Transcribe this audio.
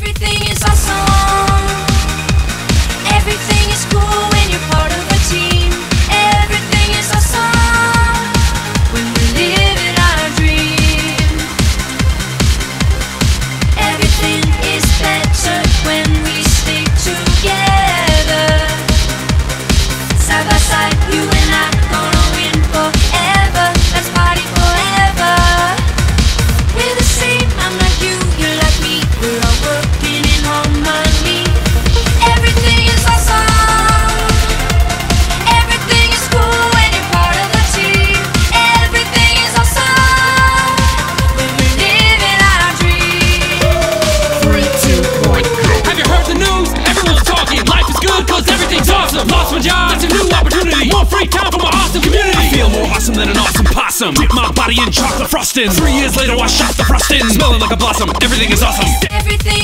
Everything is awesome. Everything is cool when you're part of a team. Everything is awesome when we're living our dream. Everything is better when we stick together. Side by side, you and I gonna win forever. Let's party forever. We're the same, I'm like you, you're like me. We're all working in harmony. Everything is awesome. Everything is cool when you're part of a team. Everything is awesome when we're living our dream. 3, 2, 1, go. Have you heard the news? Everyone's talking. Life is good cause everything's awesome. Lost my job, that's a new opportunity. More free time for my awesome community. I feel more awesome than an awesome possum. Dip my body in chocolate frosting. 3 years later I shot the frosting. Smelling like a blossom, everything is awesome. Everything